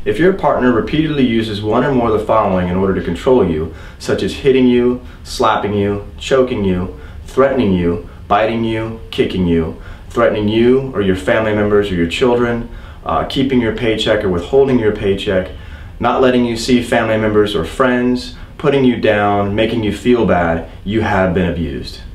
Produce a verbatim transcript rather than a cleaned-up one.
If your partner repeatedly uses one or more of the following in order to control you, such as hitting you, slapping you, choking you, threatening you, biting you, kicking you, threatening you or your family members or your children, uh, keeping your paycheck or withholding your paycheck, not letting you see family members or friends, putting you down, making you feel bad, you have been abused.